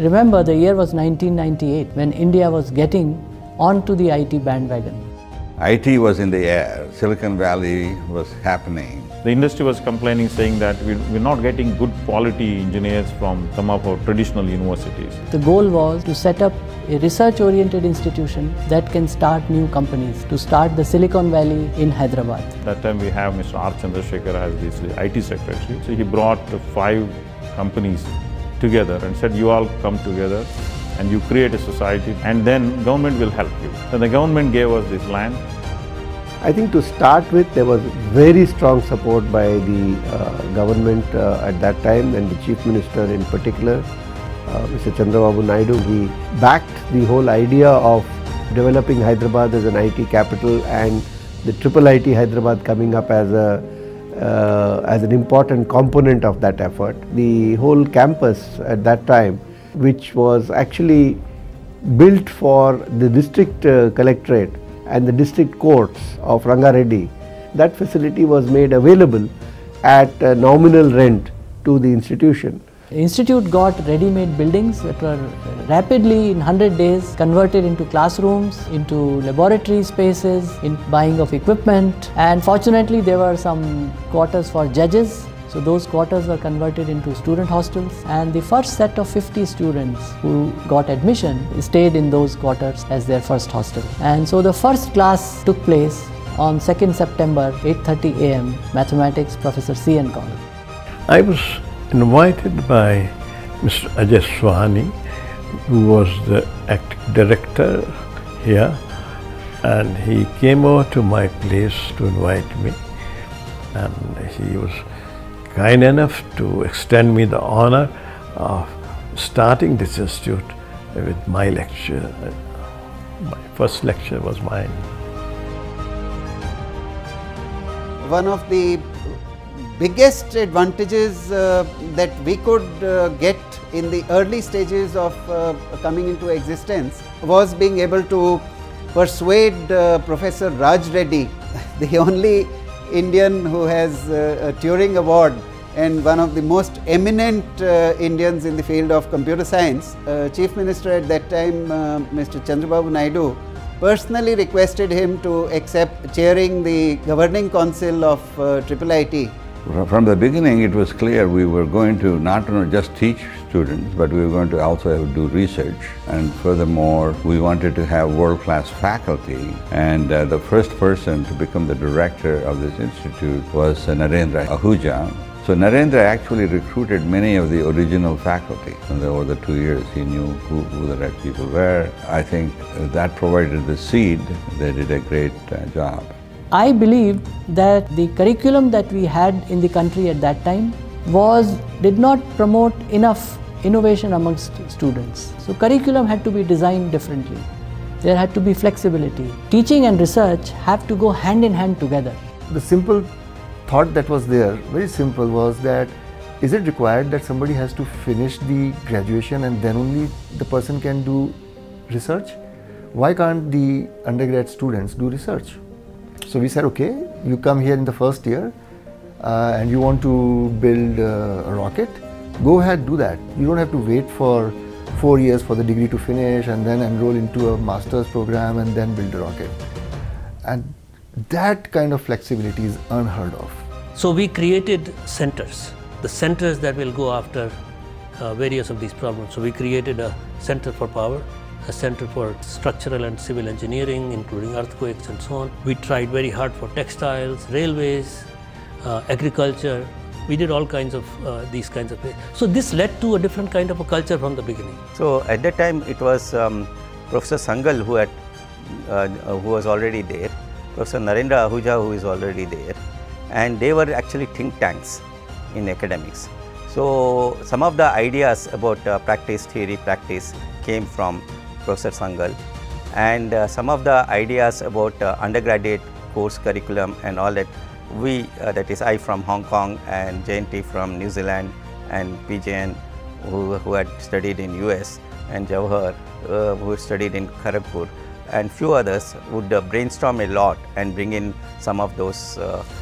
Remember, the year was 1998 when India was getting onto the IT bandwagon. IT was in the air, Silicon Valley was happening. The industry was complaining, saying that we're not getting good quality engineers from some of our traditional universities. The goal was to set up a research-oriented institution that can start new companies, to start the Silicon Valley in Hyderabad. That time we have Mr. R. Chandrasekhar as the IT secretary. So he brought 5 companies together and said, you all come together and you create a society and then government will help you. So the government gave us this land. I think to start with, there was very strong support by the government at that time, and the Chief Minister in particular, Mr. Chandrababu Naidu. He backed the whole idea of developing Hyderabad as an IT capital and the IIIT Hyderabad coming up as an important component of that effort. The whole campus at that time, which was actually built for the district collectorate and the district courts of Rangareddy, that facility was made available at a nominal rent to the institution. The institute got ready-made buildings that were rapidly, in 100 days, converted into classrooms, into laboratory spaces, in buying of equipment, and fortunately there were some quarters for judges. So those quarters were converted into student hostels, and the first set of 50 students who got admission stayed in those quarters as their first hostel. And so the first class took place on 2nd September, 8:30 a.m. Mathematics, Professor C.N. Kaul. I was invited by Mr. Ajay Swani, who was the acting director here, and he came over to my place to invite me, and he was kind enough to extend me the honor of starting this institute with my lecture. My first lecture was mine. One of the biggest advantages that we could get in the early stages of coming into existence was being able to persuade Professor Raj Reddy, the only Indian who has a Turing Award and one of the most eminent Indians in the field of computer science. Chief Minister at that time, Mr. Chandrababu Naidu, personally requested him to accept chairing the governing council of IIIT. From the beginning, it was clear we were going to not only just teach students, but we were going to also do research. And furthermore, we wanted to have world-class faculty. And the first person to become the director of this institute was Narendra Ahuja. So Narendra actually recruited many of the original faculty. And over the 2 years, he knew who the right people were. I think that provided the seed. They did a great job. I believed that the curriculum that we had in the country at that time did not promote enough innovation amongst students. So curriculum had to be designed differently. There had to be flexibility. Teaching and research have to go hand in hand together. The simple thought that was there, very simple, was that is it required that somebody has to finish the graduation and then only the person can do research? Why can't the undergrad students do research? So we said, okay, you come here in the first year and you want to build a rocket, go ahead, do that. You don't have to wait for 4 years for the degree to finish and then enroll into a master's program and then build a rocket. And that kind of flexibility is unheard of. So we created centers, the centers that will go after various of these problems. So we created a center for power, a center for structural and civil engineering, including earthquakes and so on. We tried very hard for textiles, railways, agriculture. We did all kinds of these kinds of things. So this led to a different kind of a culture from the beginning. So at that time it was Professor Sangal who was already there, Professor Narendra Ahuja who is already there, and they were actually think tanks in academics. So some of the ideas about practice, theory, practice came from Professor Sangal, and some of the ideas about undergraduate course curriculum and all that, that is I from Hong Kong and Jayanti from New Zealand and PJN who had studied in US, and Jawahar who studied in Kharagpur, and few others would brainstorm a lot and bring in some of those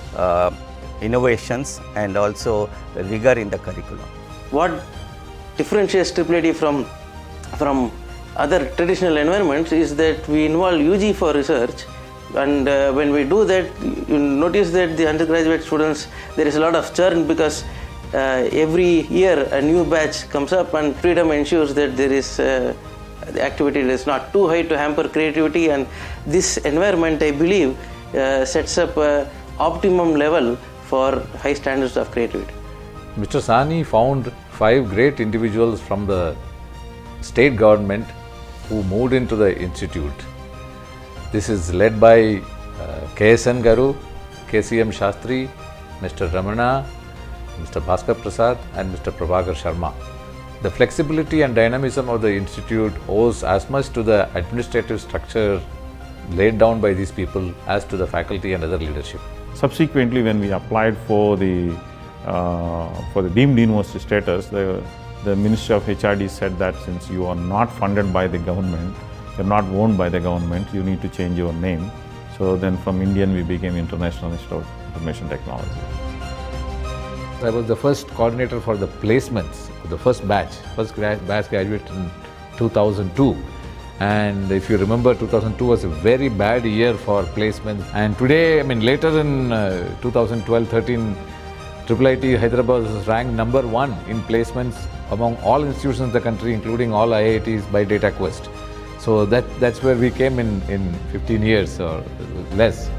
innovations and also rigor in the curriculum. What differentiates IIIT from from other traditional environments is that we involve UG for research, and when we do that, you notice that the undergraduate students, there is a lot of churn because every year a new batch comes up, and freedom ensures that there is the activity is not too high to hamper creativity, and this environment, I believe, sets up an optimum level for high standards of creativity. Mr. Sani found 5 great individuals from the state government who moved into the institute. This is led by KSN Garu, KCM Shastri, Mr. Ramana, Mr. Bhaskar Prasad and Mr. Prabhakar Sharma. The flexibility and dynamism of the institute owes as much to the administrative structure laid down by these people as to the faculty and other leadership. Subsequently, when we applied for the deemed university status, the Ministry of HRD said that since you are not funded by the government, you are not owned by the government, you need to change your name. So then from Indian we became International Institute of Information Technology. I was the first coordinator for the placements, the first batch graduated in 2002. And if you remember, 2002 was a very bad year for placements. And today, I mean, later in 2012-13, IIIT Hyderabad was ranked #1 in placements among all institutions in the country, including all IITs by DataQuest. So that's where we came in 15 years or less.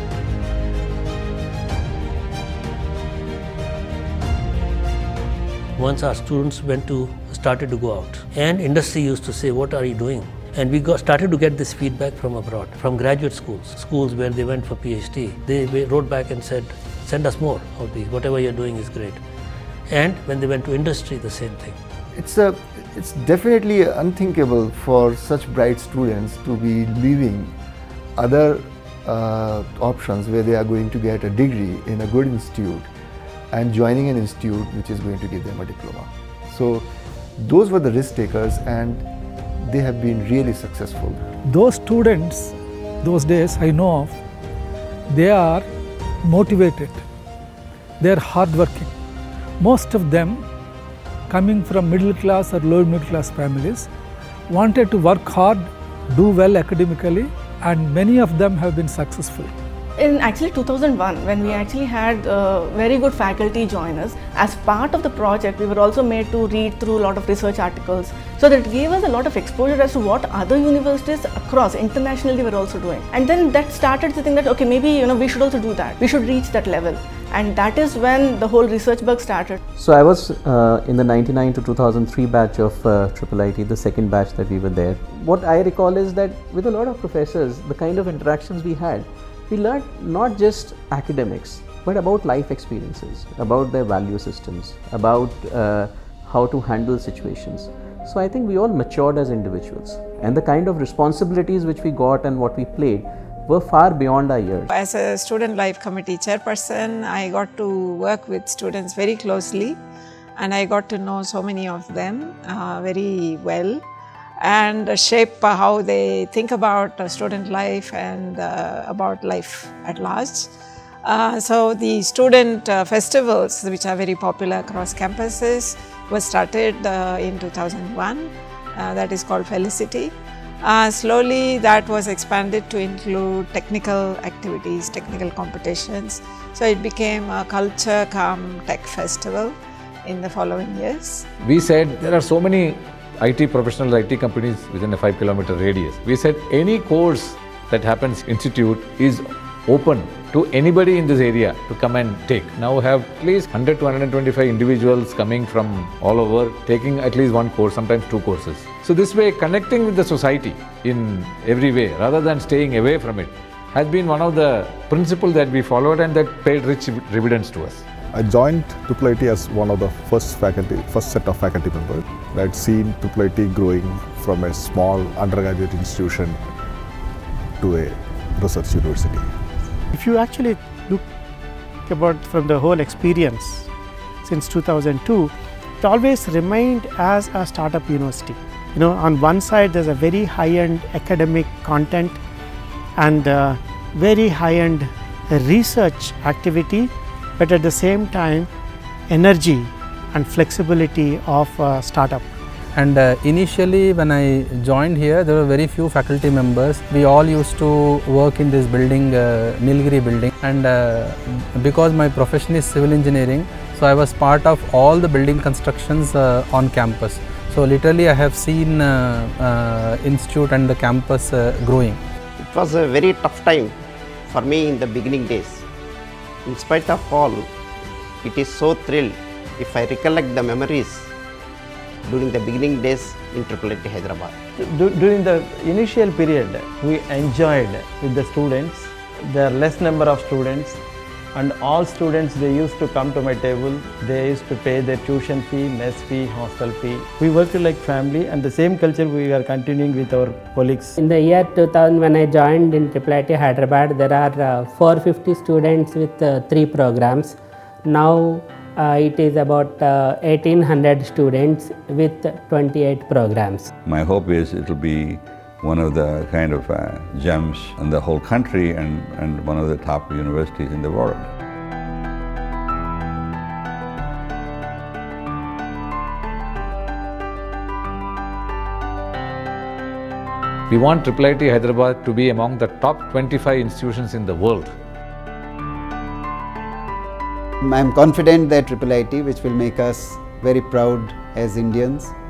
Once our students started to go out, and industry used to say, "What are you doing?" And we started to get this feedback from abroad, from graduate schools where they went for PhD. They wrote back and said, "Send us more of these. Whatever you're doing is great." And when they went to industry, the same thing. It's definitely unthinkable for such bright students to be leaving other options where they are going to get a degree in a good institute and joining an institute which is going to give them a diploma. So those were the risk takers, and they have been really successful. Those students, those days I know of, they are motivated, they are hardworking. Most of them, coming from middle class or lower middle class families, wanted to work hard, do well academically, and many of them have been successful. In actually 2001, when we actually had very good faculty join us, as part of the project, we were also made to read through a lot of research articles. So that gave us a lot of exposure as to what other universities across internationally were also doing. And then that started to think that, okay, maybe we should also do that. We should reach that level. And that is when the whole research bug started. So I was in the 99 to 2003 batch of IIIT, the second batch that we were there. What I recall is that with a lot of professors, the kind of interactions we had, we learned not just academics, but about life experiences, about their value systems, about how to handle situations. So I think we all matured as individuals, and the kind of responsibilities which we got and what we played were far beyond our years. As a Student Life Committee chairperson, I got to work with students very closely, and I got to know so many of them very well, and shape how they think about student life and about life at large. So the student festivals, which are very popular across campuses, were started in 2001. That is called Felicity. Slowly that was expanded to include technical activities, technical competitions. So it became a culture cum tech festival in the following years. We said there are so many IT professionals, IT companies within a 5-kilometer radius. We said any course that happens institute is open to anybody in this area to come and take. Now we have at least 100 to 125 individuals coming from all over, taking at least one course, sometimes 2 courses. So this way, connecting with the society in every way, rather than staying away from it, has been one of the principles that we followed and that paid rich dividends to us. I joined IIIT as one of the first set of faculty members. I had seen IIIT growing from a small undergraduate institution to a research university. If you actually look about from the whole experience since 2002, it always remained as a startup university. On one side there's a very high-end academic content and very high-end research activity, but at the same time energy and flexibility of a startup. And initially when I joined here, there were very few faculty members. We all used to work in this building, Nilgiri building, and because my profession is civil engineering, so I was part of all the building constructions on campus. So literally I have seen institute and the campus growing. It was a very tough time for me in the beginning days. In spite of all, it is so thrilled if I recollect the memories during the beginning days in IIIT Hyderabad. During the initial period, we enjoyed with the students. There are less number of students, and all students, they used to come to my table. They used to pay their tuition fee, mess fee, hostel fee. We worked like family, and the same culture we are continuing with our colleagues. In the year 2000, when I joined in IIIT Hyderabad, there are 450 students with 3 programs. Now it is about 1800 students with 28 programs. My hope is it will be one of the kind of gems in the whole country and one of the top universities in the world. We want IIIT Hyderabad to be among the top 25 institutions in the world. I am confident that IIIT, which will make us very proud as Indians,